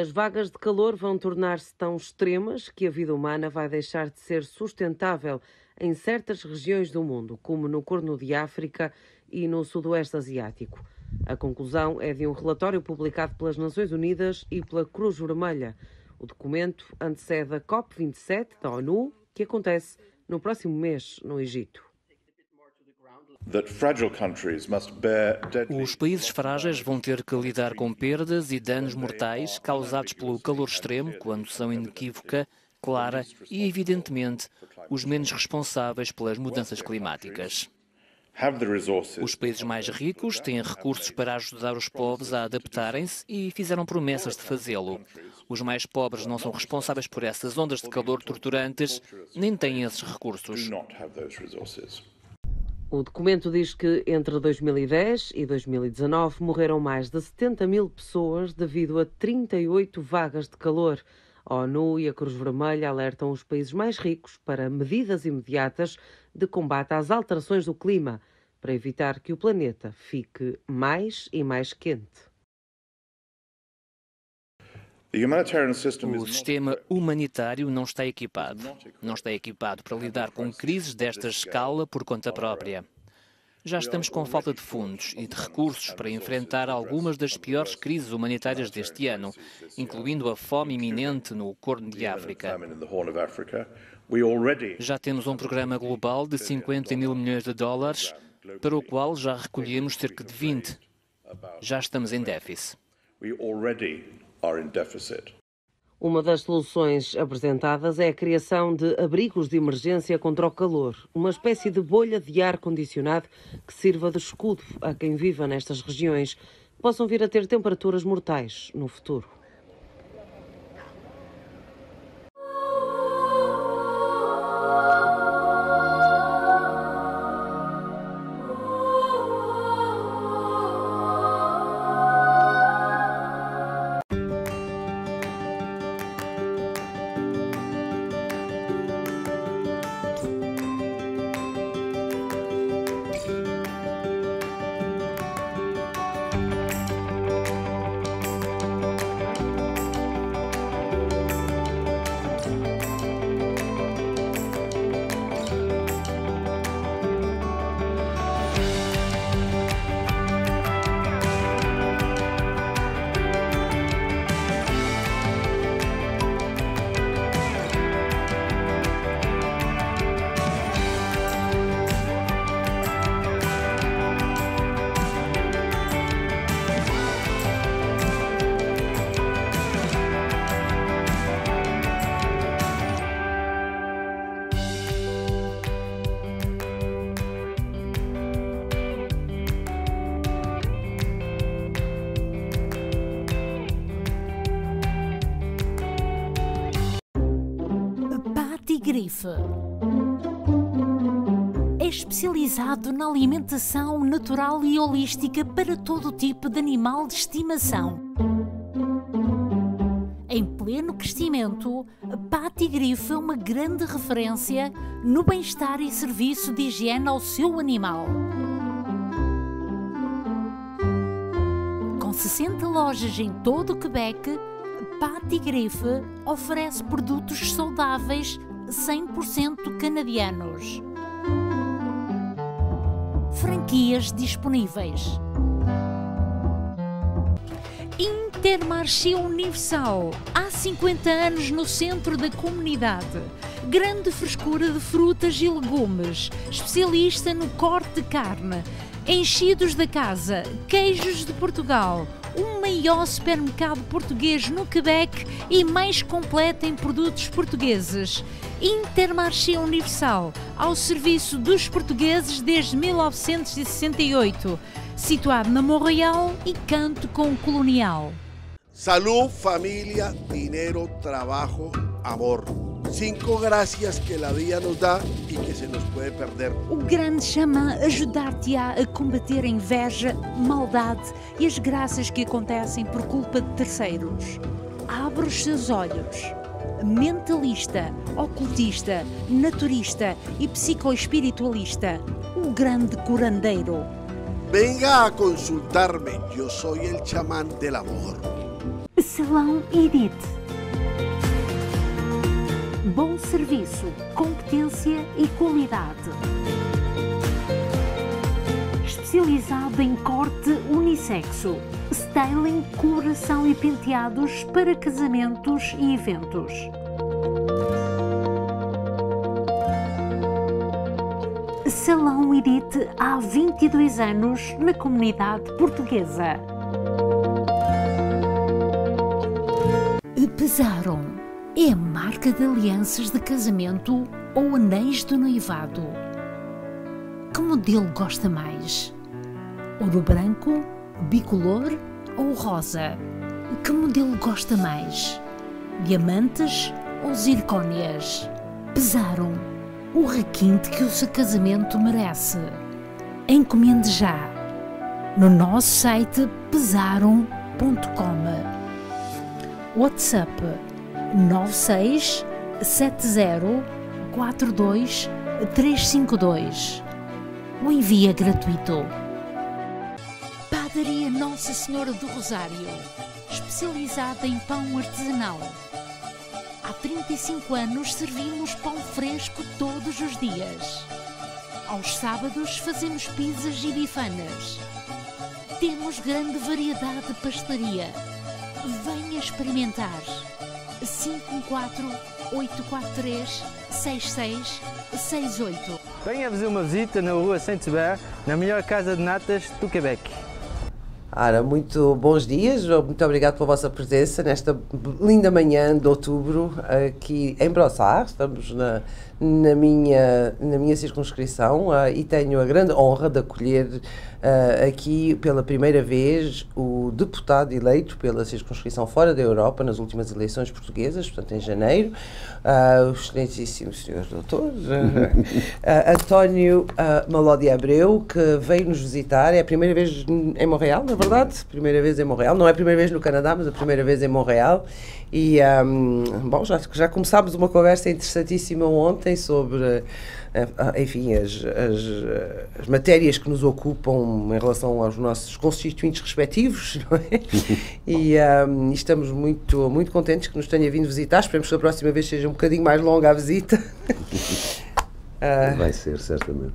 As vagas de calor vão tornar-se tão extremas que a vida humana vai deixar de ser sustentável em certas regiões do mundo, como no Corno de África e no Sudoeste Asiático. A conclusão é de um relatório publicado pelas Nações Unidas e pela Cruz Vermelha. O documento antecede a COP27 da ONU, que acontece no próximo mês no Egito. Os países frágeis vão ter que lidar com perdas e danos mortais causados pelo calor extremo, com a noção inequívoca, clara e, evidentemente, os menos responsáveis pelas mudanças climáticas. Os países mais ricos têm recursos para ajudar os pobres a adaptarem-se e fizeram promessas de fazê-lo. Os mais pobres não são responsáveis por essas ondas de calor torturantes, nem têm esses recursos. O documento diz que entre 2010 e 2019 morreram mais de 70 mil pessoas devido a 38 vagas de calor. A ONU e a Cruz Vermelha alertam os países mais ricos para medidas imediatas de combate às alterações do clima, para evitar que o planeta fique mais e mais quente. O sistema humanitário não está equipado. Não está equipado para lidar com crises desta escala por conta própria. Já estamos com falta de fundos e de recursos para enfrentar algumas das piores crises humanitárias deste ano, incluindo a fome iminente no Corno de África. Já temos um programa global de 50 mil milhões de dólares, para o qual já recolhemos cerca de 20. Já estamos em déficit. Uma das soluções apresentadas é a criação de abrigos de emergência contra o calor, uma espécie de bolha de ar-condicionado que sirva de escudo a quem viva nestas regiões, que possam vir a ter temperaturas mortais no futuro. Patigrife é especializado na alimentação natural e holística para todo tipo de animal de estimação. Em pleno crescimento, Patigrife é uma grande referência no bem-estar e serviço de higiene ao seu animal. Com 60 lojas em todo o Quebec, Patigrife oferece produtos saudáveis 100% canadianos. Franquias disponíveis. Intermarché Universal, há 50 anos no centro da comunidade. Grande frescura de frutas e legumes, especialista no corte de carne, enchidos da casa, queijos de Portugal, o maior supermercado português no Quebec e mais completo em produtos portugueses. Intermarché Universal, ao serviço dos portugueses desde 1968, situado na Montreal e canto com Colonial. Salud, família, dinheiro, trabalho, amor. 5 gracias que la vida nos dá e que se nos pode perder. O grande xamã ajudar-te-á a combater a inveja, maldade e as graças que acontecem por culpa de terceiros. Abre os seus olhos. Mentalista, ocultista, naturista e psicoespiritualista. O grande curandeiro. Venga a consultar-me, eu sou o chamán del amor. Salão Edith. Bom serviço, competência e qualidade. Especializado em corte unissexo, styling, coloração e penteados para casamentos e eventos. Salão Edith há 22 anos na comunidade portuguesa. Pesaram é a marca de alianças de casamento ou anéis de noivado. Que modelo gosta mais? Ouro branco, bicolor ou rosa? Que modelo gosta mais? Diamantes ou zircónias? Pesaram, o requinte que o seu casamento merece. Encomende já no nosso site pesaram.com. WhatsApp 967042 352. O envio é gratuito. Padaria Nossa Senhora do Rosário, especializada em pão artesanal. Há 35 anos servimos pão fresco todos os dias. Aos sábados fazemos pizzas e bifanas. Temos grande variedade de pastelaria. Venha experimentar. 514-843-6668. Venha fazer uma visita na rua Saint-Hubert, na melhor casa de natas do Quebec. Ora, muito bons dias, muito obrigado pela vossa presença nesta linda manhã de outubro aqui em Brossard. Estamos na minha circunscrição e tenho a grande honra de acolher aqui pela primeira vez o deputado eleito pela circunscrição fora da Europa nas últimas eleições portuguesas, portanto em janeiro, o excelentíssimo senhor doutor António Malodi Abreu, que veio nos visitar. É a primeira vez em Montreal, na verdade, primeira vez em Montreal, não é a primeira vez no Canadá, mas a primeira vez em Montreal. E, bom, já começámos uma conversa interessantíssima ontem sobre, enfim, as matérias que nos ocupam em relação aos nossos constituintes respectivos, não é? E estamos muito, muito contentes que nos tenha vindo visitar. Esperemos que a próxima vez seja um bocadinho mais longa a visita. Vai ser, certamente.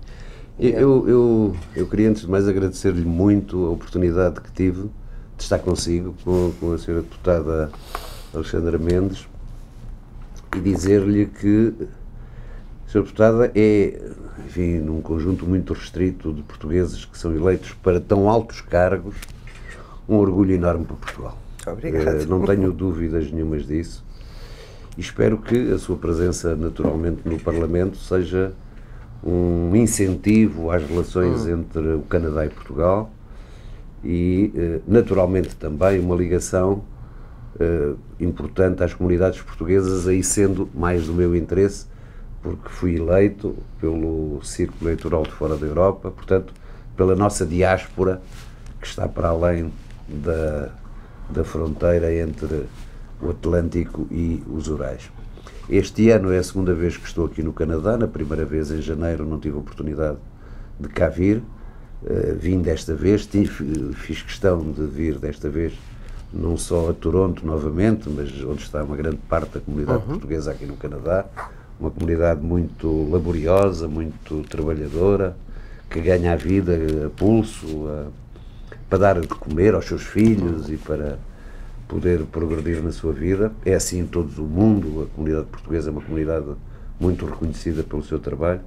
Eu queria, antes de mais, agradecer-lhe muito a oportunidade que tive de estar consigo, com a senhora deputada Alexandra Mendes, e dizer-lhe que a senhora deputada é, enfim, num conjunto muito restrito de portugueses que são eleitos para tão altos cargos, um orgulho enorme para Portugal. Obrigado. Não tenho dúvidas nenhumas disso, e espero que a sua presença, naturalmente, no Parlamento seja um incentivo às relações entre o Canadá e Portugal, e, naturalmente, também uma ligação importante às comunidades portuguesas, aí sendo mais do meu interesse, porque fui eleito pelo Círculo Eleitoral de Fora da Europa, portanto, pela nossa diáspora, que está para além da fronteira entre o Atlântico e os Urais. Este ano é a segunda vez que estou aqui no Canadá. Na primeira vez, em janeiro, não tive a oportunidade de cá vir. Vim desta vez, fiz questão de vir desta vez não só a Toronto novamente, mas onde está uma grande parte da comunidade portuguesa aqui no Canadá, uma comunidade muito laboriosa, muito trabalhadora, que ganha a vida a pulso, para dar de comer aos seus filhos e para poder progredir na sua vida. É assim em todo o mundo. A comunidade portuguesa é uma comunidade muito reconhecida pelo seu trabalho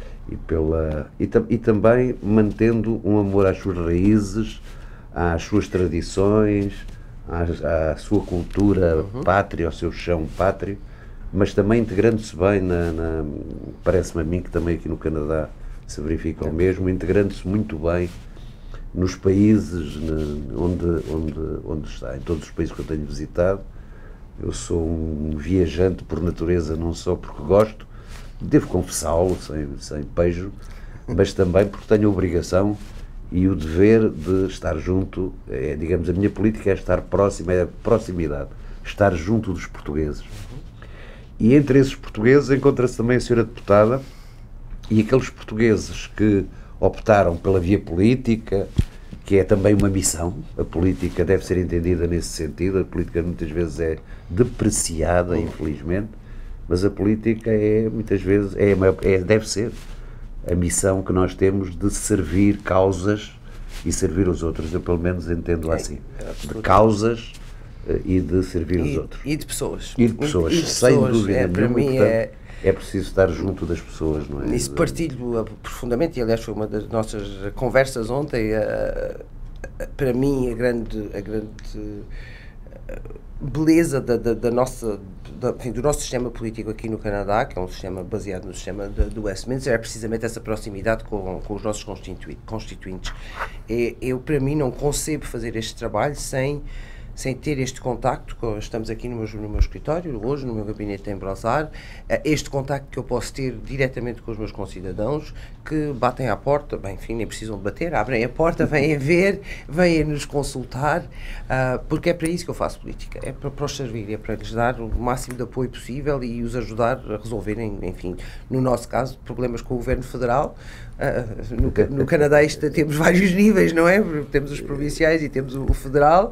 e também mantendo um amor às suas raízes, às suas tradições, à sua cultura pátria, ao seu chão pátrio, mas também integrando-se bem parece-me a mim que também aqui no Canadá se verifica o mesmo, integrando-se muito bem nos países onde está, em todos os países que eu tenho visitado. Eu sou um viajante por natureza, não só porque gosto, devo confessá-lo sem pejo, mas também porque tenho a obrigação e o dever de estar junto. Digamos, a minha política é estar próximo, é a proximidade, estar junto dos portugueses. E entre esses portugueses encontra-se também a senhora deputada e aqueles portugueses que optaram pela via política, que é também uma missão. A política deve ser entendida nesse sentido. A política muitas vezes é depreciada, infelizmente, mas a política muitas vezes deve ser a missão que nós temos de servir causas e servir os outros. Eu pelo menos entendo assim, de causas e de servir os outros. E de pessoas. E de pessoas, sem dúvida para nenhuma. mim Portanto, é preciso estar junto das pessoas, não é? Isso partilho profundamente, e aliás foi uma das nossas conversas ontem. Para mim a grande beleza do nosso sistema político aqui no Canadá, que é um sistema baseado no sistema do Westminster, é precisamente essa proximidade com os nossos constituintes. Para mim, não concebo fazer este trabalho sem ter este contacto. Estamos aqui no meu escritório, hoje, no meu gabinete em Brossard, este contacto que eu posso ter diretamente com os meus concidadãos, que batem à porta, bem, enfim, nem precisam de bater, abrem a porta, vêm a ver, vêm a nos consultar, porque é para isso que eu faço política, é para os servir, é para lhes dar o máximo de apoio possível e os ajudar a resolverem, enfim, no nosso caso, problemas com o Governo Federal. No Canadá temos vários níveis, não é? Temos os provinciais e temos o federal,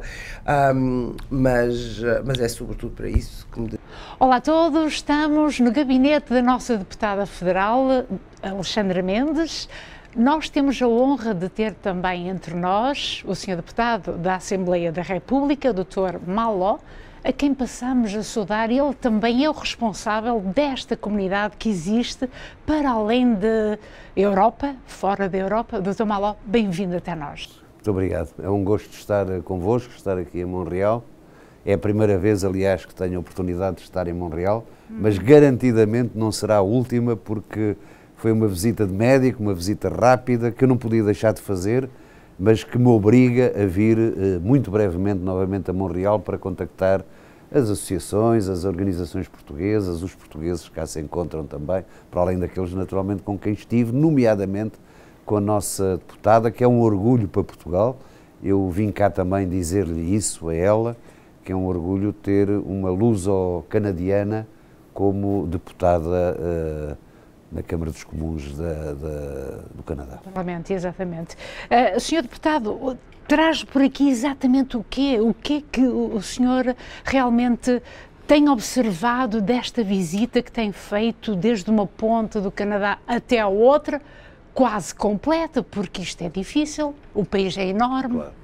mas é sobretudo para isso que Olá a todos, estamos no gabinete da nossa deputada federal, Alexandra Mendes. Nós temos a honra de ter também entre nós o Sr. Deputado da Assembleia da República, Dr. Malo, a quem passamos a saudar. Ele também é o responsável desta comunidade que existe para além da Europa, fora da Europa. Dr. Malo, bem-vindo até nós. Muito obrigado. É um gosto estar convosco, estar aqui em Montreal. É a primeira vez, aliás, que tenho a oportunidade de estar em Montreal, mas garantidamente não será a última, porque foi uma visita de médico, uma visita rápida, que eu não podia deixar de fazer, mas que me obriga a vir muito brevemente novamente a Montreal para contactar as associações, as organizações portuguesas, os portugueses que cá se encontram também, para além daqueles naturalmente com quem estive, nomeadamente com a nossa deputada, que é um orgulho para Portugal. Eu vim cá também dizer-lhe isso a ela, que é um orgulho ter uma luso-canadiana como deputada na Câmara dos Comuns do Canadá. Parlamento, exatamente. Senhor Deputado, traz por aqui exatamente o que é que o senhor realmente tem observado desta visita que tem feito desde uma ponta do Canadá até a outra, quase completa, porque isto é difícil, o país é enorme. Claro.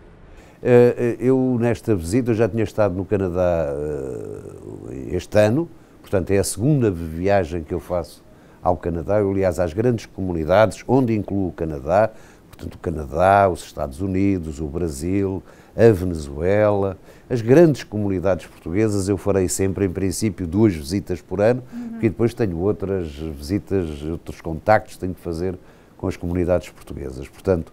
Eu, nesta visita, eu já tinha estado no Canadá este ano, portanto é a segunda viagem que eu faço ao Canadá, aliás, às grandes comunidades, onde incluo o Canadá, portanto o Canadá, os Estados Unidos, o Brasil, a Venezuela, as grandes comunidades portuguesas. Eu farei sempre, em princípio, 2 visitas por ano, porque depois tenho outras visitas, outros contactos que tenho de fazer com as comunidades portuguesas. Portanto,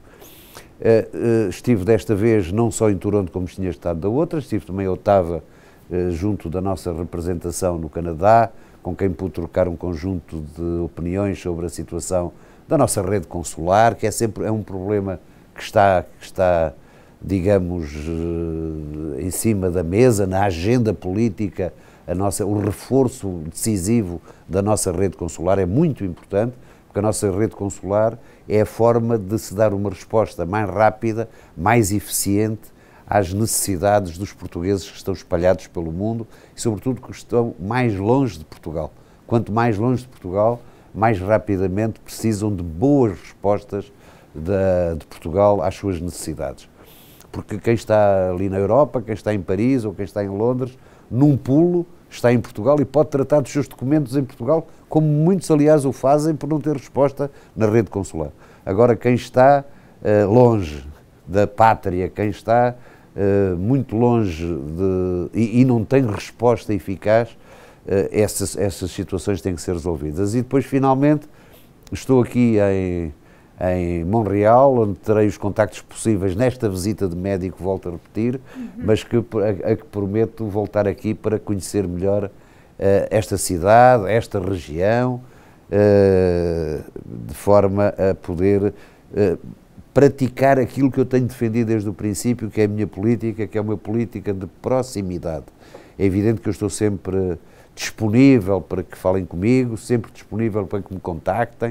estive desta vez não só em Toronto como tinha estado da outra, estive também em Ottawa, junto da nossa representação no Canadá, com quem pude trocar um conjunto de opiniões sobre a situação da nossa rede consular, que é um problema que está, digamos, em cima da mesa, na agenda política. O reforço decisivo da nossa rede consular é muito importante, porque a nossa rede consular é a forma de se dar uma resposta mais rápida, mais eficiente às necessidades dos portugueses que estão espalhados pelo mundo e, sobretudo, que estão mais longe de Portugal. Quanto mais longe de Portugal, mais rapidamente precisam de boas respostas de Portugal às suas necessidades. Porque quem está ali na Europa, quem está em Paris ou quem está em Londres, num pulo, está em Portugal e pode tratar dos seus documentos em Portugal, como muitos, aliás, o fazem por não ter resposta na rede consular. Agora, quem está longe da pátria, quem está muito longe e não tem resposta eficaz, essas situações têm que ser resolvidas. E depois, finalmente, estou aqui em Montreal, onde terei os contactos possíveis nesta visita de médico, volto a repetir, mas que prometo voltar aqui para conhecer melhor esta cidade, esta região, de forma a poder praticar aquilo que eu tenho defendido desde o princípio, que é a minha política, que é uma política de proximidade. É evidente que eu estou sempre disponível para que falem comigo, sempre disponível para que me contactem,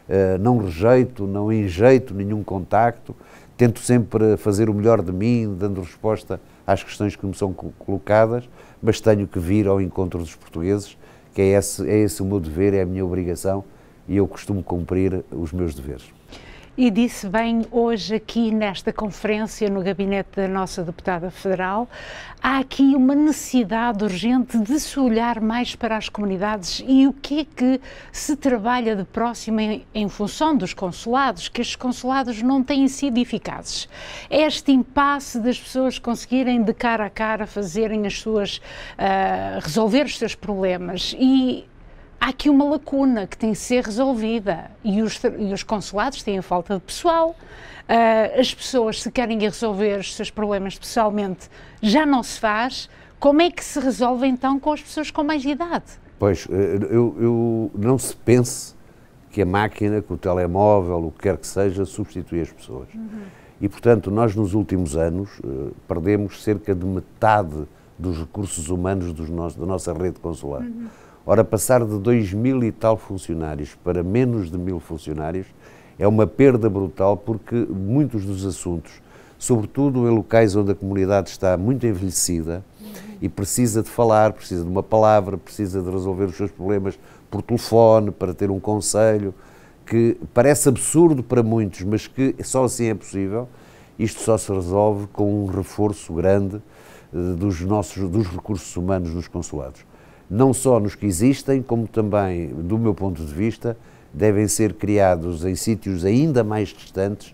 não rejeito, não enjeito nenhum contacto, tento sempre fazer o melhor de mim, dando resposta às questões que me são colocadas, mas tenho que vir ao encontro dos portugueses, que é esse o meu dever, é a minha obrigação, e eu costumo cumprir os meus deveres. E disse bem hoje aqui nesta conferência no gabinete da nossa deputada federal, há aqui uma necessidade urgente de se olhar mais para as comunidades e o que é que se trabalha de próximo em função dos consulados, que estes consulados não têm sido eficazes. Este impasse das pessoas conseguirem de cara a cara fazerem as suas, resolver os seus problemas e há aqui uma lacuna que tem de ser resolvida e os consulados têm falta de pessoal, as pessoas se querem resolver os seus problemas pessoalmente já não se faz, como é que se resolve então com as pessoas com mais idade? Pois, eu não se pense que a máquina, que o telemóvel, o que quer que seja, substitui as pessoas. E portanto nós nos últimos anos perdemos cerca de metade dos recursos humanos da nossa rede consular. Ora, passar de 2.000 e tal funcionários para menos de 1.000 funcionários é uma perda brutal, porque muitos dos assuntos, sobretudo em locais onde a comunidade está muito envelhecida e precisa de falar, precisa de uma palavra, precisa de resolver os seus problemas por telefone, para ter um conselho, que parece absurdo para muitos, mas que só assim é possível. Isto só se resolve com um reforço grande dos recursos humanos nos consulados. Não só nos que existem, como também, do meu ponto de vista, devem ser criados em sítios ainda mais distantes,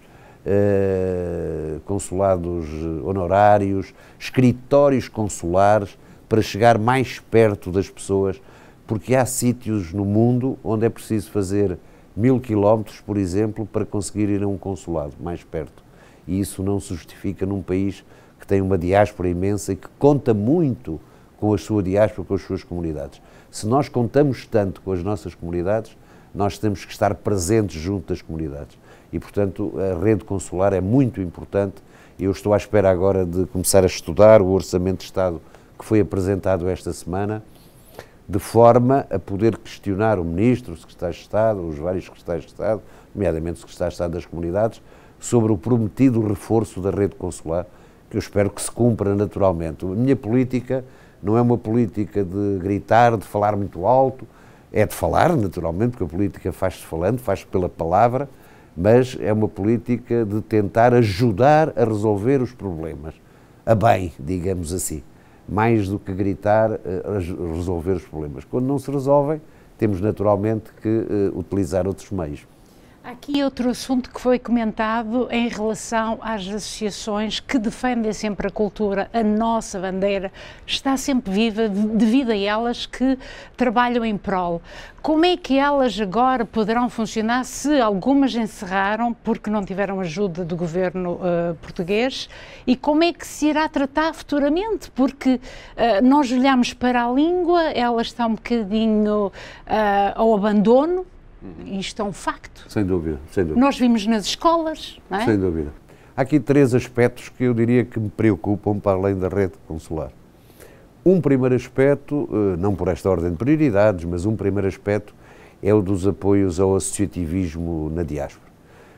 consulados honorários, escritórios consulares, para chegar mais perto das pessoas, porque há sítios no mundo onde é preciso fazer 1000 quilómetros, por exemplo, para conseguir ir a um consulado mais perto. E isso não se justifica num país que tem uma diáspora imensa e que conta muito com a sua diáspora, com as suas comunidades. Se nós contamos tanto com as nossas comunidades, nós temos que estar presentes junto das comunidades. E, portanto, a rede consular é muito importante. Eu estou à espera agora de começar a estudar o Orçamento de Estado que foi apresentado esta semana, de forma a poder questionar o Ministro, o Secretário de Estado, os vários Secretários de Estado, nomeadamente o Secretário de Estado das Comunidades, sobre o prometido reforço da rede consular, que eu espero que se cumpra naturalmente. A minha política não é uma política de gritar, de falar muito alto, é de falar, naturalmente, porque a política faz-se falando, faz-se pela palavra, mas é uma política de tentar ajudar a resolver os problemas, a bem, digamos assim, mais do que gritar a resolver os problemas. Quando não se resolvem, temos naturalmente que utilizar outros meios. Aqui outro assunto que foi comentado em relação às associações que defendem sempre a cultura, a nossa bandeira está sempre viva devido a elas que trabalham em prol. Como é que elas agora poderão funcionar se algumas encerraram porque não tiveram ajuda do governo português, e como é que se irá tratar futuramente? Porque nós olhamos para a língua, ela está um bocadinho ao abandono. Isto é um facto. Sem dúvida, sem dúvida. Nós vimos nas escolas, não é? Sem dúvida. Há aqui 3 aspectos que eu diria que me preocupam para além da rede consular. Um primeiro aspecto, não por esta ordem de prioridades, mas um primeiro aspecto é o dos apoios ao associativismo na diáspora.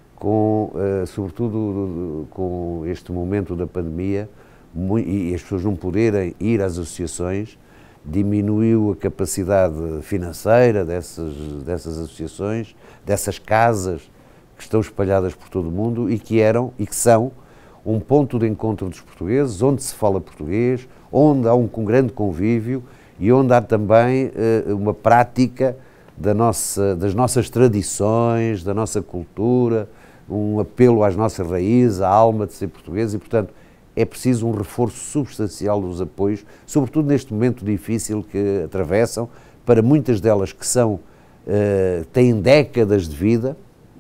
Sobretudo com este momento da pandemia e as pessoas não poderem ir às associações, diminuiu a capacidade financeira dessas associações, dessas casas que estão espalhadas por todo o mundo e que são um ponto de encontro dos portugueses, onde se fala português, onde há um grande convívio e onde há também uma prática das nossas tradições, da nossa cultura, um apelo às nossas raízes, à alma de ser português e, portanto, é preciso um reforço substancial dos apoios, sobretudo neste momento difícil que atravessam, para muitas delas que têm décadas de vida,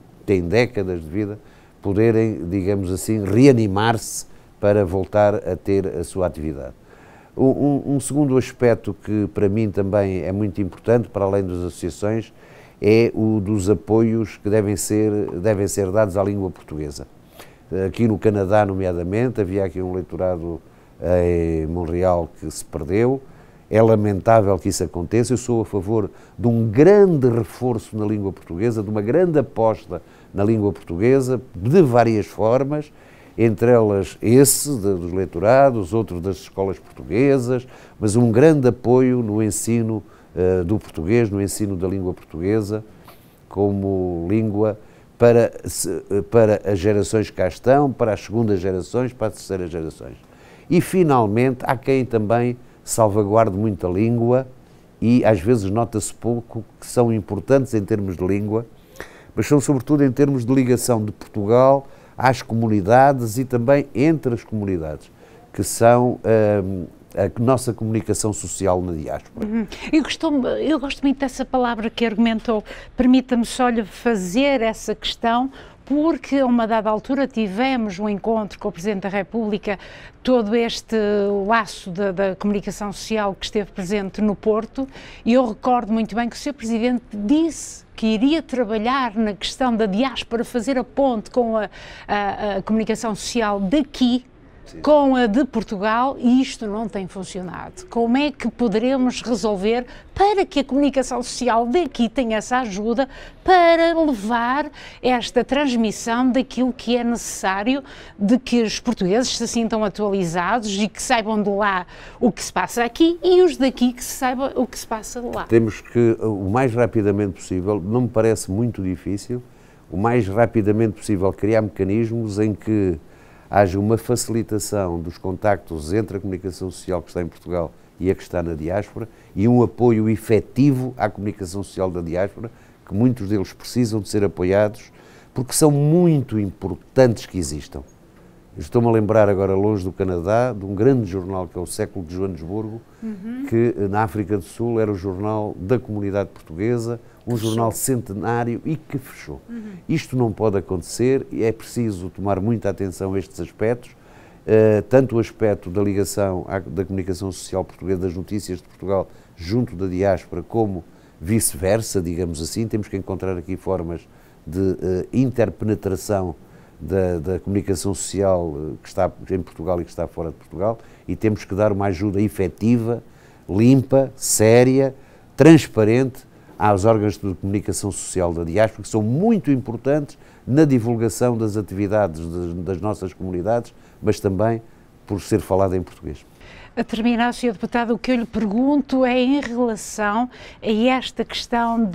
poderem, digamos assim, reanimar-se para voltar a ter a sua atividade. Um segundo aspecto que para mim também é muito importante, para além das associações, é o dos apoios que devem ser dados à língua portuguesa. Aqui no Canadá, nomeadamente, havia aqui um leitorado em Montreal que se perdeu. é lamentável que isso aconteça. Eu sou a favor de um grande reforço na língua portuguesa, de uma grande aposta na língua portuguesa, de várias formas, entre elas dos leitorados, outros das escolas portuguesas, mas um grande apoio no ensino do português, no ensino da língua portuguesa, como língua para as gerações que cá estão, para as segundas gerações, para as terceiras gerações. E, finalmente, há quem também salvaguarde muito a língua e, às vezes, nota-se pouco que são importantes em termos de língua, mas são, sobretudo, em termos de ligação de Portugal às comunidades e também entre as comunidades, que são a nossa comunicação social na diáspora. Eu gosto muito dessa palavra que argumentou. Permita-me só lhe fazer essa questão, porque a uma dada altura tivemos um encontro com o Presidente da República, todo este laço da comunicação social que esteve presente no Porto, e eu recordo muito bem que o Sr. Presidente disse que iria trabalhar na questão da diáspora, fazer a ponte com a comunicação social daqui, com a de Portugal, e isto não tem funcionado. Como é que poderemos resolver para que a comunicação social daqui tenha essa ajuda para levar esta transmissão daquilo que é necessário, de que os portugueses se sintam atualizados e que saibam de lá o que se passa aqui e os daqui que saibam o que se passa de lá? Temos que, o mais rapidamente possível, não me parece muito difícil, o mais rapidamente possível criar mecanismos em que haja uma facilitação dos contactos entre a comunicação social que está em Portugal e a que está na diáspora e um apoio efetivo à comunicação social da diáspora, que muitos deles precisam de ser apoiados, porque são muito importantes que existam. Estou-me a lembrar agora, longe do Canadá, de um grande jornal que é o Século de Joanesburgo, que na África do Sul era o jornal da comunidade portuguesa, um jornal centenário e que fechou. Isto não pode acontecer e é preciso tomar muita atenção a estes aspectos, tanto o aspecto da ligação da comunicação social portuguesa, das notícias de Portugal junto da diáspora, como vice-versa, digamos assim. Temos que encontrar aqui formas de interpenetração da comunicação social que está em Portugal e que está fora de Portugal, e temos que dar uma ajuda efetiva, limpa, séria, transparente aos órgãos de comunicação social da diáspora, que são muito importantes na divulgação das atividades das nossas comunidades, mas também por ser falado em português. A terminar, Sr. Deputado, o que eu lhe pergunto é em relação a esta questão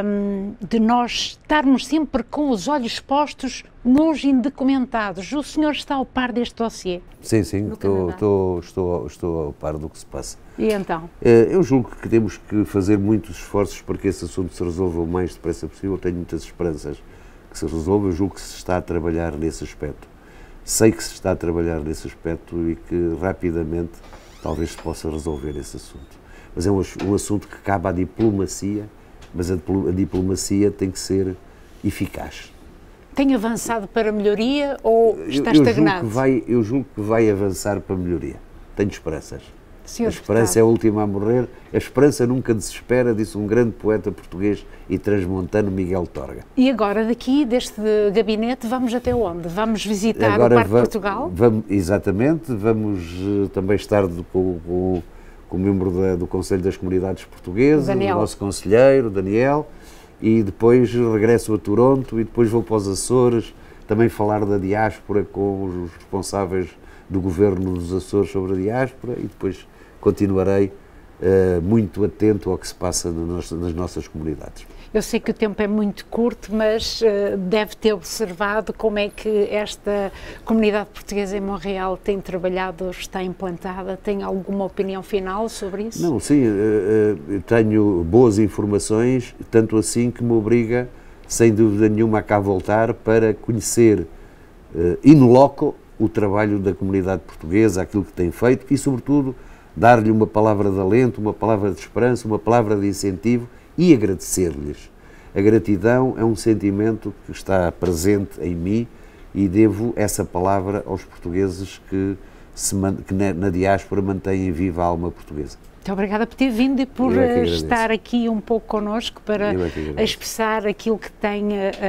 de nós estarmos sempre com os olhos postos nos indocumentados. O senhor está ao par deste dossiê? Sim, estou ao par do que se passa. E então? Eu julgo que temos que fazer muitos esforços para que esse assunto se resolva o mais depressa possível. Tenho muitas esperanças que se resolva. Eu julgo que se está a trabalhar nesse aspecto. Sei que se está a trabalhar nesse aspecto e que rapidamente talvez se possa resolver esse assunto. Mas é um assunto que cabe à diplomacia, mas a diplomacia tem que ser eficaz. Tem avançado para melhoria ou está estagnado? Eu julgo que vai avançar para melhoria. Tenho esperanças. Senhor a esperança deputado. é a última a morrer. A esperança nunca desespera, disse um grande poeta português e transmontano, Miguel Torga. E agora, daqui, deste gabinete, vamos até onde? Vamos visitar o Parque Portugal? Exatamente, vamos também estar com o membro do Conselho das Comunidades Portuguesas, o nosso conselheiro, Daniel, e depois regresso a Toronto e depois vou para os Açores, também falar da diáspora com os responsáveis do governo dos Açores sobre a diáspora, e depois continuarei muito atento ao que se passa nas nossas comunidades. Eu sei que o tempo é muito curto, mas deve ter observado como é que esta comunidade portuguesa em Montreal tem trabalhado, está implantada. Tem alguma opinião final sobre isso? Não, sim, tenho boas informações, tanto assim que me obriga, sem dúvida nenhuma, a cá voltar para conhecer in loco o trabalho da comunidade portuguesa, aquilo que tem feito e, sobretudo, dar-lhe uma palavra de alento, uma palavra de esperança, uma palavra de incentivo e agradecer-lhes. A gratidão é um sentimento que está presente em mim e devo essa palavra aos portugueses que na diáspora mantêm viva a alma portuguesa. Muito obrigada por ter vindo e por estar aqui um pouco connosco para expressar aquilo que tem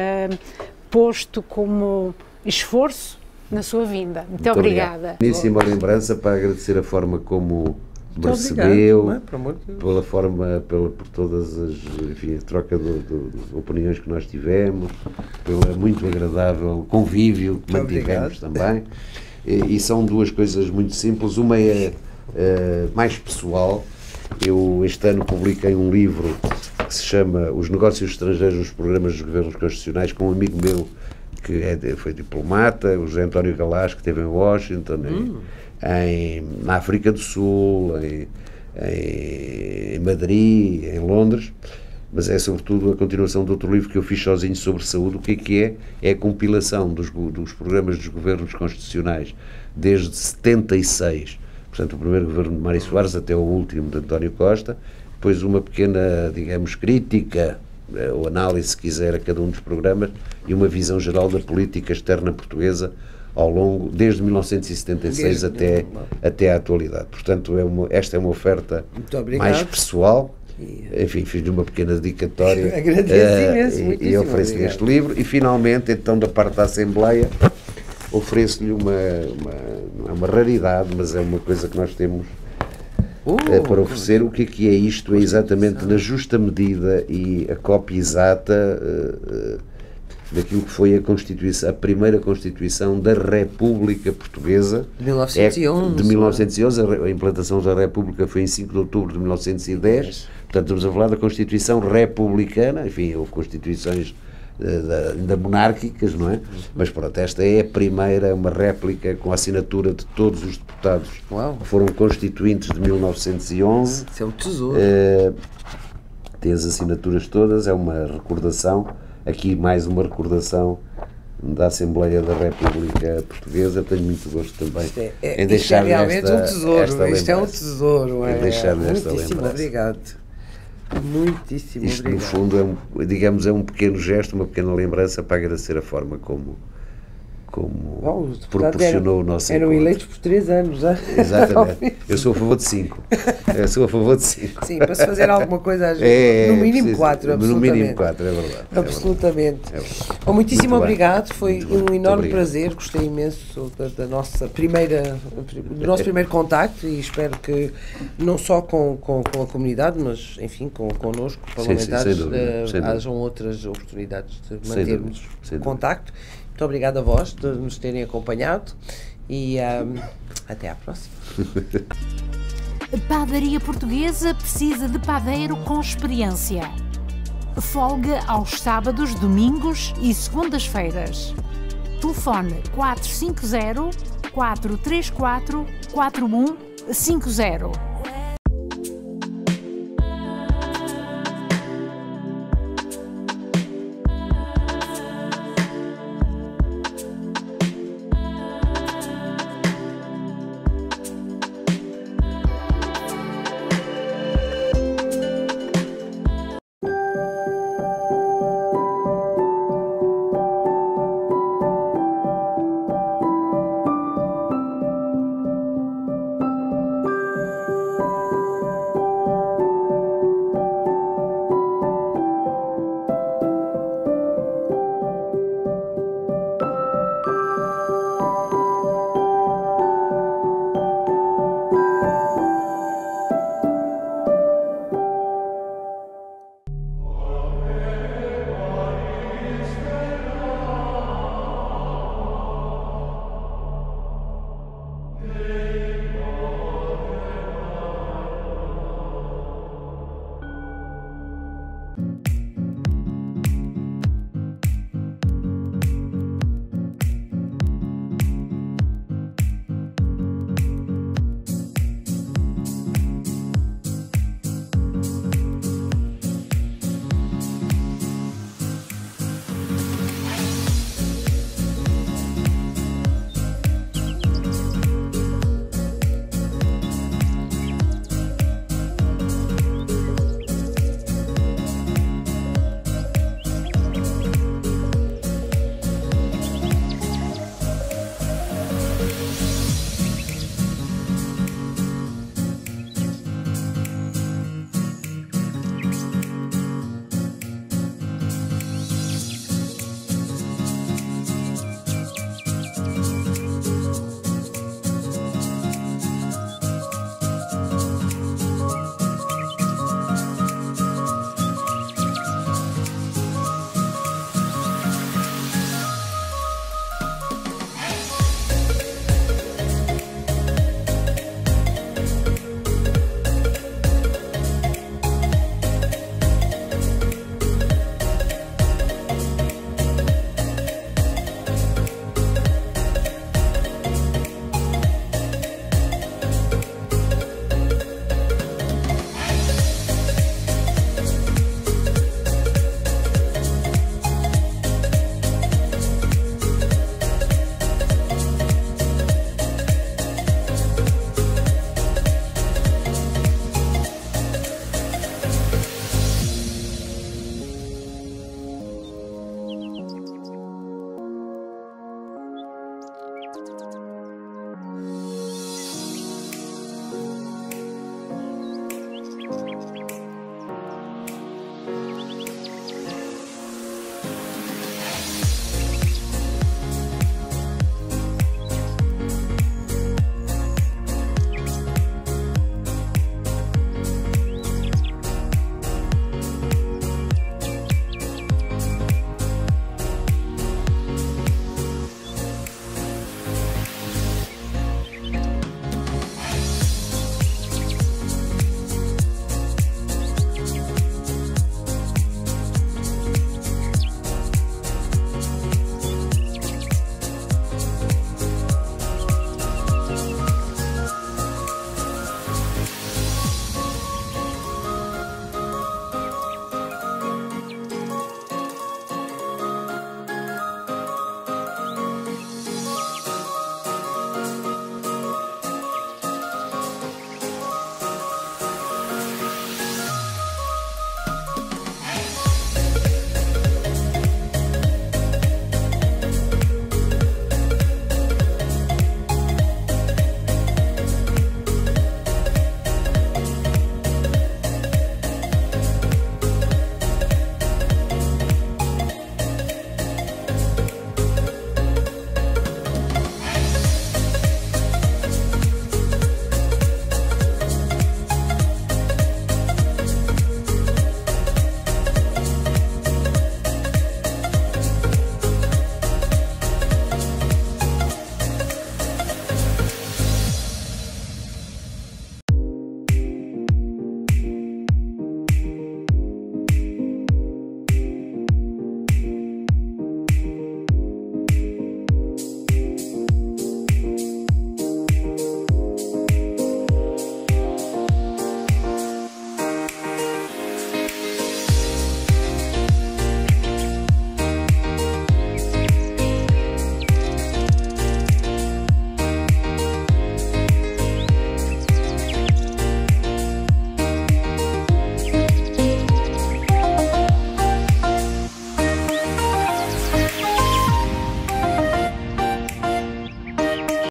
posto como esforço na sua vinda. Muito obrigada. Belíssima lembrança para agradecer a forma como me recebeu, pela forma, por todas as, enfim, a troca de opiniões que nós tivemos, pelo muito agradável convívio que mantivemos também. E são duas coisas muito simples. Uma é mais pessoal. Eu este ano publiquei um livro que se chama Os Negócios Estrangeiros nos Programas dos Governos Constitucionais, com um amigo meu que foi diplomata, o José António Galás, que esteve em Washington, na África do Sul, em Madrid, em Londres, mas é sobretudo a continuação de outro livro que eu fiz sozinho sobre saúde. O que é? É a compilação dos programas dos governos constitucionais desde 76, portanto o primeiro governo de Mário Soares até o último de António Costa, depois uma pequena, digamos, crítica ou análise, se quiser, a cada um dos programas e uma visão geral da política externa portuguesa ao longo, desde 1976 até à atualidade. Portanto, esta é uma oferta mais pessoal. Enfim, fiz-lhe uma pequena dedicatória. Agradeço imenso, e ofereço-lhe este livro. E finalmente, então, da parte da Assembleia, ofereço-lhe não é uma raridade, mas é uma coisa que nós temos para oferecer. O que é isto? É exatamente na justa medida e a cópia exata daquilo que foi a primeira Constituição da República Portuguesa. De 1911. De 1911, a implantação da República foi em 5 de outubro de 1910, portanto estamos a falar da Constituição republicana. Enfim, houve constituições ainda monárquicas, não é? Mas pronto, esta é a primeira, uma réplica com a assinatura de todos os deputados que foram constituintes de 1911. Isso é um tesouro. Tem as assinaturas todas, é uma recordação. Aqui mais uma recordação da Assembleia da República Portuguesa. Tenho muito gosto também em deixar realmente um tesouro. Isto é um tesouro. Muitíssimo obrigado. Muitíssimo Isto, obrigado. no fundo, é um pequeno gesto, uma pequena lembrança para agradecer a forma como proporcionou o nosso eram encontro. eleitos por 3 anos já. Exatamente. Eu sou a favor de 5. Sim, para se fazer alguma coisa, no mínimo 4, absolutamente. No mínimo 4, é verdade. Absolutamente. É verdade. Muitíssimo obrigado, foi um enorme obrigado. Prazer, gostei imenso do nosso primeiro contacto e espero que não só com a comunidade, mas enfim, connosco, parlamentares, sem dúvida. hajam outras oportunidades de mantermos contacto. Muito obrigado a vós de nos terem acompanhado e até à próxima. A Padaria Portuguesa precisa de padeiro com experiência. Folga aos sábados, domingos e segundas-feiras. Telefone 450 434 4150.